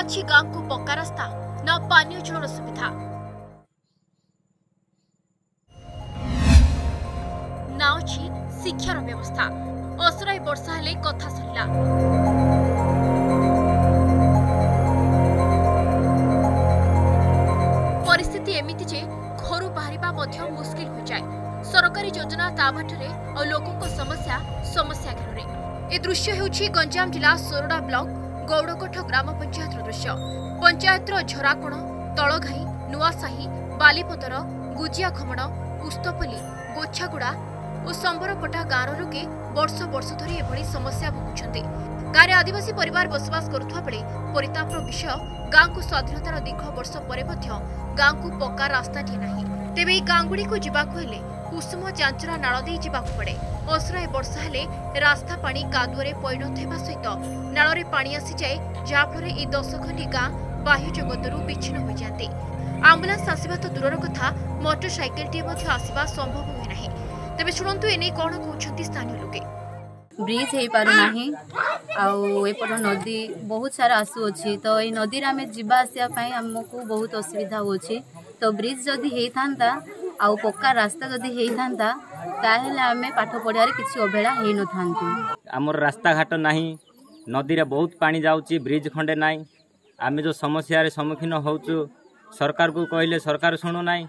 अछि गाँ को पक्का रास्ता ना पानीय जलर सुविधा ना अछि शिक्षार व्यवस्था। असराई वर्षा हेले कथा सरिला। परिस्थिति एमिति जे घरू बाहरिबा मध्य मुश्किल हो जाए। सरकारी योजना ताबाटरे और लोकों समस्या समस्या घेरे। ए दृश्य हेउछि गंजाम जिला सोरडा ब्लॉक गौड़कोठ ग्राम पंचायत दृश्य। पंचायतर झराकोण, तलघाई, नुआसाही, बालीपदर, गुजिया खमण, पुस्तपल्ली, गोछागुड़ा और संबरपटा गाँव लोके वर्ष वर्ष धरी एभली समस्या भोगुछन्ति। गाँव में आदिवासी परिवार बसवास करुवा बेले परितापर विषय गाँव को स्वाधीनतार दीर्घ वर्ष पर गाँव को पक्का रास्ताटी नहीं। तेबे गाँगुड़ी को जीवाकु हेले कुसुम चांचरा नाल दे जीवाकु पड़े। असराए वर्षा हेले रास्ता पानी कादुअरे परिणत हेबा सहित नाଳରେ पानी आसी जाए, जहाँफल ए 10 खंडी गाँ बाह्य जगतरू विच्छिन्न हो जाते। आम्बुलांस आसवा तो दूरर कथा मोटरसाइकेलटी आसवा संभव हुए नहीं। तेबे शुणु एने कौन कहते स्थानीय लोके। ब्रिज हो पारना आउट नदी बहुत सारा आसू अच्छी तो ये नदी आम जावासवाई आमको बहुत असुविधा होची। तो ब्रिज जदि होता आउ पक्का रास्ता जदि होता ताहेले आमे पाठ पढ़ार किसी अवहेला हो न था। आमर रास्ता घाट नहीं, नदी रे बहुत पानी जाउची, ब्रिज खंडे नहीं। आमे जो समस्या सम्मुखीन होचु सरकार को कहले सरकार शुणु नहीं।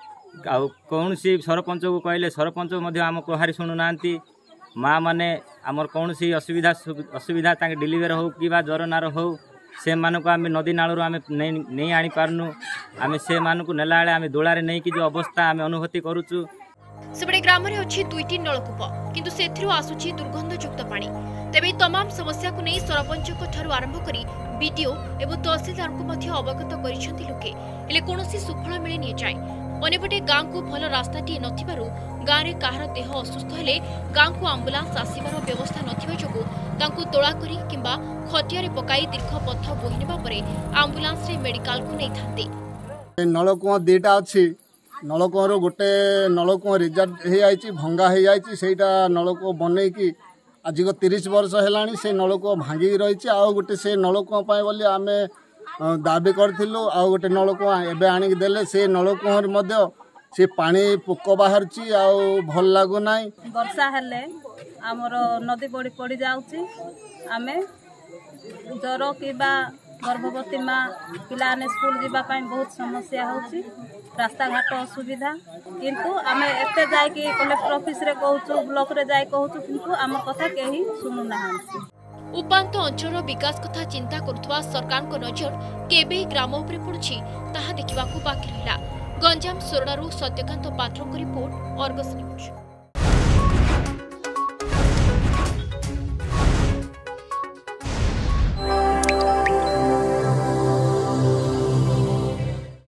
कौन सी सरपंच को कहले सरपंच आम कहारी शुणु नांती। माँ माने आमर कौन सी असुविधा डिलीवर हो कि ज्वर नार हो से मानक आम नदी नालू आम नहीं आनी पारनु। आम से मानक नेला आम दोलारे नहीं कि जो अवस्था आम अनुभूति करुचु। सेबड़े ग्राम में अच्छी 2टी नलकूप किंतु सेथिरु आसुची दुर्गंधयुक्त पानी। तेबे तमाम समस्या को नहीं सरपंच आरंभ करी बीडीओ एवं तहसीलदार को मध्य अवगत करिसेंति लोके, हेले कोनोसी सुफल मिली नि जाय। अन्यपटे गाँ को भल रास्ताटी नथिबारु गाँ रे काहार देह असुस्थ हेले गाँ को आम्बुलांस आसिबार व्यवस्था नथिबा जोगु तांकु तोला करी किंबा खटियारे पकाई दीर्घ पथ बोहि नेबा परे आम्बुलांस रे मेडिकल को नै थांते। नलकूप दुईटा अच्छी। नलकूर गोटे नलकूप रिजर्व हो जाइए, भंगा हो जाइए। से नलकूप बनई कि आज को 30 वर्ष है से नलकूप भांगिक रही। आउ गोटे से नलकूप बोली आम दाबी करूँ। आउ गोटे नलकूप एवं आणिक देले से नलकूप से पानी पोक बाहर भल लगुना। वर्षा हेले आमर नदी बड़ी पड़ जाउची। आमे ज्वर कि गर्भवती माँ पिलाने स्कूल जीवाई बहुत समस्या होची। रास्ता घाट असुविधा किंतु आमे एते जाय कि कलेक्टर ऑफिस रे कहूचु, ब्लॉक रे जाय कहूचु, किंतु आम कथा केही सुनु नाहांती। उपांत अंचल विकास कथा चिंता करुवा सरकार को नजर केबे ग्राम उपरे पड़ुछि ताहा देखिबाकू बाकी रहिला। गंजाम सोरडारू सत्यकांत पात्रଙ୍କ रिपोर्ट, अर्गस न्यूज।